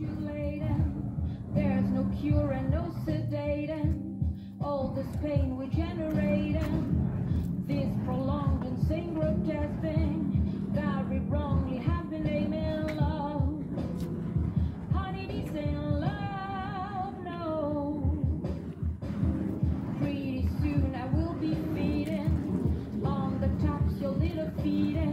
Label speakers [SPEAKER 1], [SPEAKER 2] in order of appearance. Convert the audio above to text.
[SPEAKER 1] There's no cure and no sedating all this pain we generated. This prolonged insane protesting that we wrongly have been naming love. Honey, this ain't love, no. Pretty soon I will be feeding on the tops your little feet.